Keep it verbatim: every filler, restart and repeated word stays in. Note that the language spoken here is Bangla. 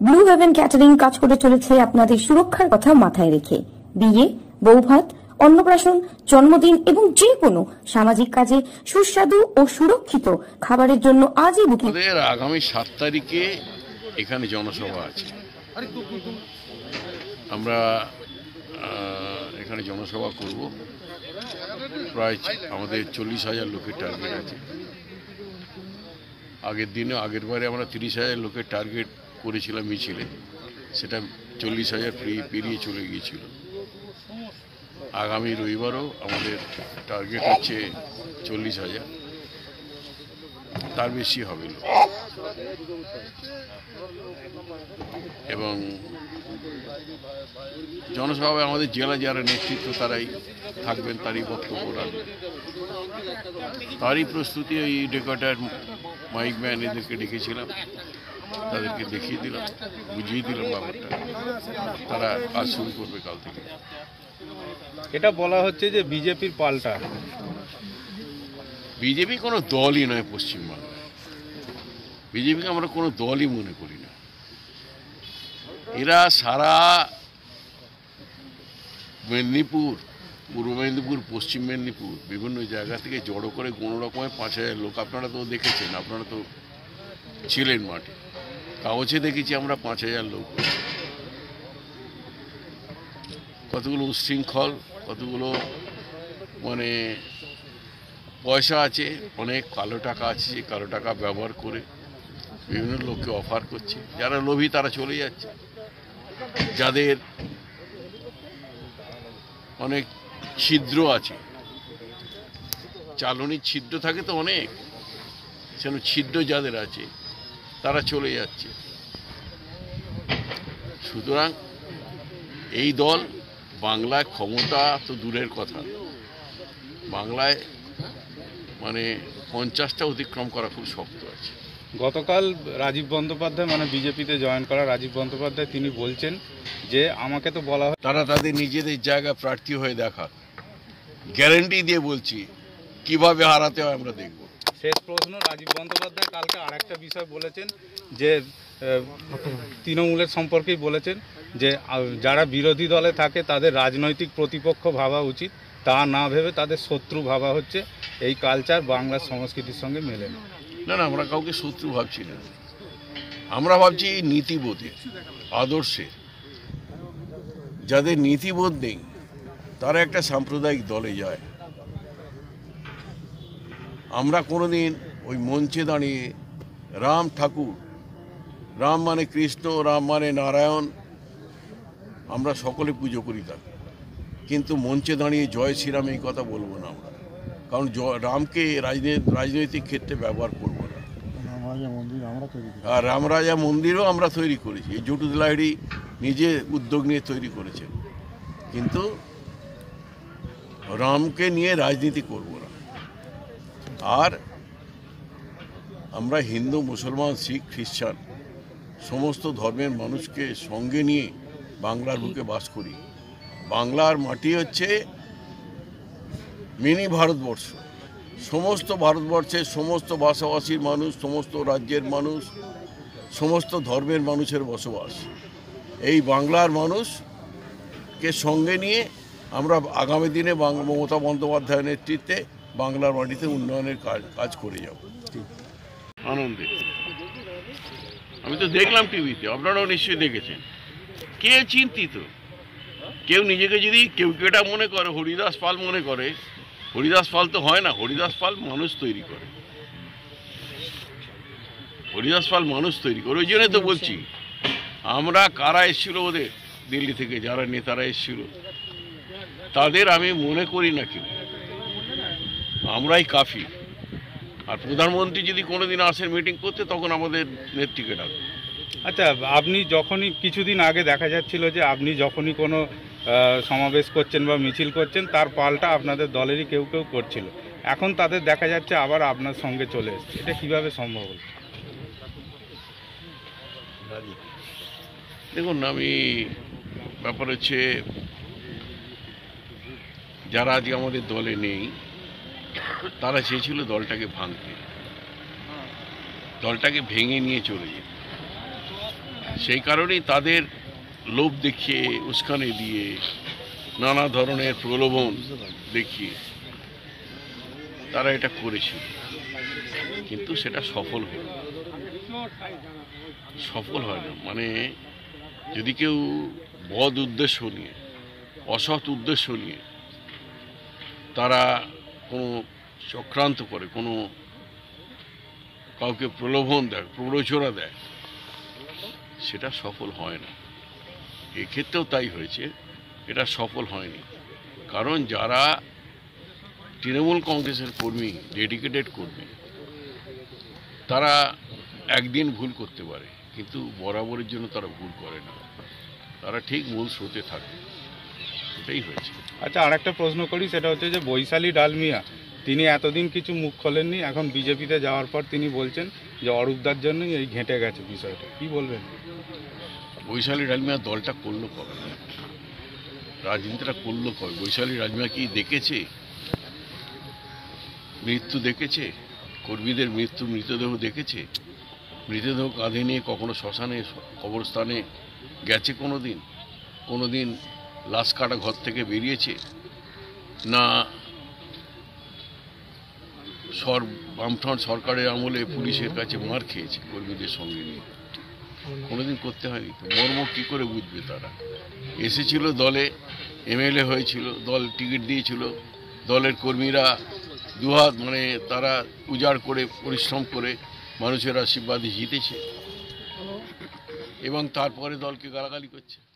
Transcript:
ব্লু হেভেন ক্যাটারিং কাজ করে চলেছে আপনাদের সুরক্ষার কথা মাথায় রেখে। বিয়ে, বৌভাত, অন্নপ্রাশন, জন্মদিন এবং যে কোনো সামাজিক কাজে সুস্বাদু ও সুরক্ষিত খাবারের জন্য আজই বুকিং। আমাদের আগামী সাত তারিখে এখানে জনসভা আছে। আমরা এখানে জনসভা করব। প্রায় আমাদের চল্লিশ হাজার লোকের টার্গেট আছে। আগের দিনে আগের বারে আমরা তিরিশ হাজার লোকের টার্গেট করেছিলাম মিছিলে, সেটা চল্লিশ হাজার পেরিয়ে চলে গিয়েছিল। আগামী রবিবারও আমাদের টার্গেট হচ্ছে চল্লিশ হাজার, তার বেশি হবে লোক। এবং জনসভায় আমাদের জেলা যারা নেতৃত্ব তারাই থাকবেন, তারই বক্তব্য রাখবেন, তারই প্রস্তুতি। ওই ডেকর্টার মাইক ম্যান এদেরকে ডেকেছিলাম, তাদেরকে দেখিয়ে দিলাম, বুঝিয়ে দিলাম ব্যাপারটা। তারা কাজ শুরু করবে কাল থেকে। এটা বলা হচ্ছে যে বিজেপির পাল্টা। বিজেপি কোনো দলই নয় পশ্চিমবাংলায়। বিজেপিকে আমরা কোনো দলই মনে করি না। এরা সারা মেদিনীপুর, পূর্ব মেদিনীপুর, পশ্চিম মেদিনীপুর বিভিন্ন জায়গা থেকে জড়ো করে কোনো রকমের পাঁচ হাজার লোক, আপনারা তো দেখেছেন, আপনারা তো ছিলেন মাঠে, কাগজে দেখেছি আমরা পাঁচ হাজার লোক। কতগুলো উচ্ছৃঙ্খল, কতগুলো মানে পয়সা আছে, অনেক কালো টাকা আছে, কালো টাকা ব্যবহার করে বিভিন্ন লোককে অফার করছে। যারা লোভী তারা চলে যাচ্ছে, যাদের অনেক ছিদ্র আছে, চালনির ছিদ্র থাকে তো অনেক, সেন ছিদ্র যাদের আছে তারা চলে যাচ্ছে। সুতরাং এই দল বাংলায় ক্ষমতা তো দূরের কথা, বাংলায় মানে পঞ্চাশটা অতিক্রম করা খুব শক্ত আছে। গতকাল রাজীব বন্দ্যোপাধ্যায়, মানে বিজেপিতে জয়েন করা রাজীব বন্দ্যোপাধ্যায়, তিনি বলছেন যে আমাকে তো বলা হয়, তারা তাদের নিজেদের জায়গা প্রার্থী হয়ে দেখা, গ্যারেন্টি দিয়ে বলছি কিভাবে হারাতে হয় আমরা দেখব। শেষ প্রশ্ন, রাজীব বন্দ্যোপাধ্যায় কালকে আর একটা বিষয় বলেছেন যে তৃণমূলের সম্পর্কেই বলেছেন যে যারা বিরোধী দলে থাকে তাদের রাজনৈতিক প্রতিপক্ষ ভাবা উচিত, তা না ভেবে তাদের শত্রু ভাবা হচ্ছে। এই কালচার বাংলার সংস্কৃতির সঙ্গে মেলে না। না না, আমরা কাউকে শত্রু ভাবছি না, আমরা ভাবছি নীতিবোধের, আদর্শের। যাদের নীতিবোধ নেই তারা একটা সাম্প্রদায়িক দলে যায়। আমরা কোনোদিন ওই মঞ্চে দাঁড়িয়ে রাম ঠাকুর, রাম মানে কৃষ্ণ, রাম মানে নারায়ণ, আমরা সকলে পুজো করি তাকে, কিন্তু মঞ্চে দাঁড়িয়ে জয় শ্রীরাম এই কথা বলবো না আমরা, কারণ রামকে রাজনৈতিক ক্ষেত্রে ব্যবহার করব না। আর রামরাজা মন্দিরও আমরা তৈরি করেছি, এই জটুদ লাহিড়ী নিজে উদ্যোগ নিয়ে তৈরি করেছেন, কিন্তু রামকে নিয়ে রাজনীতি করব না। আর আমরা হিন্দু, মুসলমান, শিখ, খ্রিস্টান সমস্ত ধর্মের মানুষকে সঙ্গে নিয়ে বাংলার বুকে বাস করি। বাংলার মাটি হচ্ছে মিনি ভারতবর্ষ। সমস্ত ভারতবর্ষের সমস্ত ভাষাভাষীর মানুষ, সমস্ত রাজ্যের মানুষ, সমস্ত ধর্মের মানুষের বসবাস। এই বাংলার মানুষকে সঙ্গে নিয়ে আমরা আগামী দিনে মমতা বন্দ্যোপাধ্যায়ের নেতৃত্বে বাংলার মাটিতে উন্নয়নের কাজ কাজ করে যাব আনন্দে। আমি তো দেখলাম টিভিতে, আপনারাও নিশ্চয়ই দেখেছেন। কে চিন্তিত? কেউ নিজেকে যদি কেউ কেটা মনে করে, হরিদাস পাল মনে করে, হরিদাস পাল তো হয় না। হরিদাস পাল মানুষ তৈরি করে, হরিদাস পাল মানুষ তৈরি করে। ওই জন্য তো বলছি, আমরা কারা এসেছিল ওদের দিল্লি থেকে, যারা নেতারা এসেছিল তাদের আমি মনে করি না কেউ, আমরাই কাফি। আর প্রধানমন্ত্রী যদি কোনোদিন আসেন মিটিং করতে, তখন আমাদের নেত্রীকে ডাকবে। আচ্ছা, আপনি যখনই কিছুদিন আগে দেখা যাচ্ছিল যে আপনি যখনই কোনো সমাবেশ করছেন বা মিছিল করছেন, তার পাল্টা আপনাদের দলেরই কেউ কেউ করছিল, এখন তাদের দেখা যাচ্ছে আবার আপনার সঙ্গে চলে এসছে, এটা কিভাবে সম্ভব হল? দেখুন, আমি ব্যাপার হচ্ছে যারা আজকে আমাদের দলে নেই তারা চেয়েছিল দলটাকে ভাঙতে, দলটাকে ভেঙে নিয়ে চলে যেতে। সেই কারণেই তাদের লোভ দেখিয়ে, উস্কানি দিয়ে, নানা ধরনের প্রলোভন দেখিয়ে তারা এটা করেছিল, কিন্তু সেটা সফল হয় না। সফল হয় না মানে যদি কেউ বদ উদ্দেশ্য নিয়ে, অসৎ উদ্দেশ্য নিয়ে তারা কোনো চক্রান্ত করে, কোনো কাউকে প্রলোভন দেয়, প্ররোচনা দেয়, সেটা সফল হয় না। এক্ষেত্রেও তাই হয়েছে, এটা সফল হয়নি। কারণ যারা তৃণমূল কংগ্রেসের কর্মী, ডেডিকেটেড কর্মী, তারা একদিন ভুল করতে পারে, কিন্তু বরাবরের জন্য তারা ভুল করে না, তারা ঠিক মূল স্রোতে থাকে। এটাই হয়েছে। আচ্ছা, আর একটা প্রশ্ন করি, সেটা হচ্ছে যে বৈশালী ডালমিয়া তিনি এতদিন কিছু মুখ খোলেননি, এখন বিজেপিতে যাওয়ার পর তিনি বলছেন যে অরূপদার জন্যই এই ঘেঁটে গেছে বিষয়টা, কি বলবেন? বৈশালী ডালমিয়া দলটা করলো কবে, রাজনীতিটা করলো কবে? বৈশালী ডালমিয়া কি দেখেছে মৃত্যু? দেখেছে কর্মীদের মৃত্যু, মৃতদেহ দেখেছে? মৃতদেহ কাঁধে নিয়ে কখনো শ্মশানে, কবরস্থানে গেছে? কোনো দিন কোনো দিন লাশ কাটা ঘর থেকে বেরিয়েছে? না সর বামফ্রন্ট সরকারের আমলে পুলিশের কাছে মার খেয়েছে কর্মীদের সঙ্গে নিয়ে? কোনোদিন করতে হয়নি। তো মর্ম কী করে বুঝবে তারা? এসেছিল দলে, এমএলএ হয়েছিল, দল টিকিট দিয়েছিল, দলের কর্মীরা দুহাত মানে তারা উজাড় করে, পরিশ্রম করে মানুষের আশীর্বাদে জিতেছে, এবং তারপরে দলকে গালাগালি করছে।